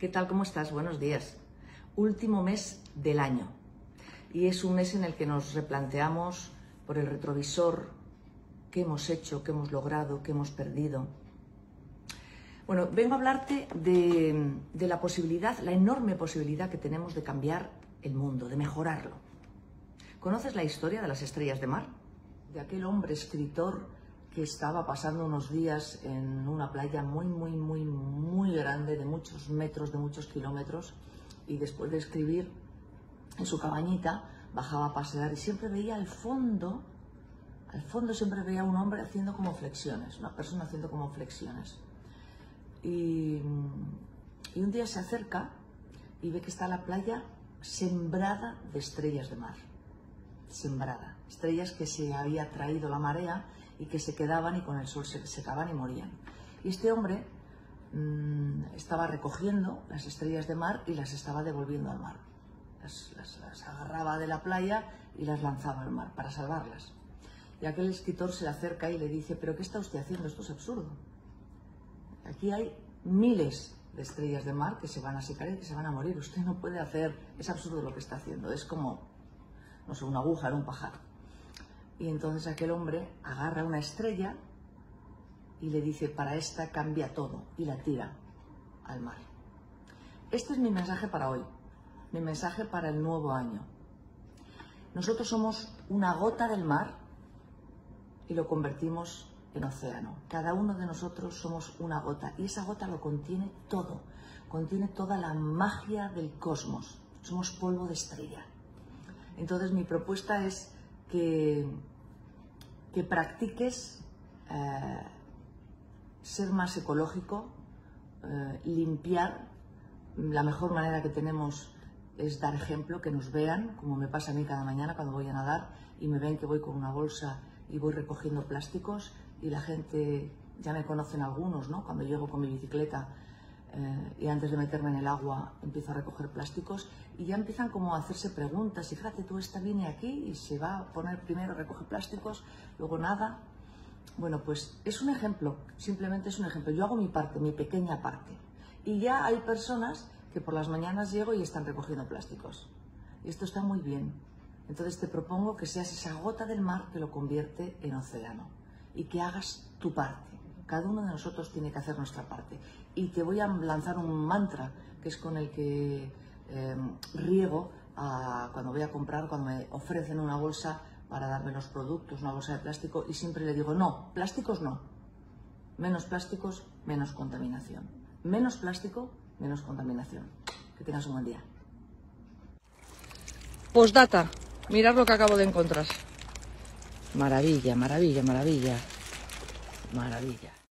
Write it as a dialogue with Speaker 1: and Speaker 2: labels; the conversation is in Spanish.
Speaker 1: ¿Qué tal? ¿Cómo estás? Buenos días. Último mes del año y es un mes en el que nos replanteamos por el retrovisor qué hemos hecho, qué hemos logrado, qué hemos perdido. Bueno, vengo a hablarte de la posibilidad, la enorme posibilidad que tenemos de cambiar el mundo, de mejorarlo. ¿Conoces la historia de las estrellas de mar? De aquel hombre escritor que estaba pasando unos días en una playa muy grande, de muchos metros, de muchos kilómetros, y después de escribir en su cabañita bajaba a pasear y siempre veía al fondo siempre veía a un hombre haciendo como flexiones, una persona haciendo como flexiones. Y un día se acerca y ve que está la playa sembrada de estrellas de mar. Sembrada. Estrellas que se había traído la marea y que se quedaban y con el sol se secaban y morían. Y este hombre estaba recogiendo las estrellas de mar y las estaba devolviendo al mar. Las agarraba de la playa y las lanzaba al mar para salvarlas. Y aquel escritor se le acerca y le dice: ¿pero qué está usted haciendo? Esto es absurdo. Aquí hay miles de estrellas de mar que se van a secar y que se van a morir. Usted no puede hacer... Es absurdo lo que está haciendo. Es como, no sé, una aguja en un pajar. Y entonces aquel hombre agarra una estrella y le dice: para esta cambia todo, y la tira al mar. Este es mi mensaje para hoy, mi mensaje para el nuevo año. Nosotros somos una gota del mar y lo convertimos en océano. Cada uno de nosotros somos una gota y esa gota lo contiene todo, contiene toda la magia del cosmos. Somos polvo de estrella. Entonces mi propuesta es que practiques ser más ecológico, limpiar. La mejor manera que tenemos es dar ejemplo, que nos vean, como me pasa a mí cada mañana cuando voy a nadar y me ven que voy con una bolsa y voy recogiendo plásticos y la gente, ya me conocen algunos, ¿no? Cuando llego con mi bicicleta y antes de meterme en el agua empiezo a recoger plásticos y ya empiezan como a hacerse preguntas y fíjate tú, esta viene aquí y se va a poner primero, recoge plásticos, luego nada. Bueno, pues es un ejemplo, simplemente es un ejemplo. Yo hago mi parte, mi pequeña parte. Y ya hay personas que por las mañanas llego y están recogiendo plásticos. Y esto está muy bien. Entonces te propongo que seas esa gota del mar que lo convierte en océano y que hagas tu parte. Cada uno de nosotros tiene que hacer nuestra parte. Y te voy a lanzar un mantra que es con el que riego cuando voy a comprar, cuando me ofrecen una bolsa para darme los productos, una bolsa de plástico, y siempre le digo: no, plásticos no. Menos plásticos, menos contaminación. Menos plástico, menos contaminación. Que tengas un buen día. Postdata. Mirad lo que acabo de encontrar. Maravilla, maravilla, maravilla. Maravilla.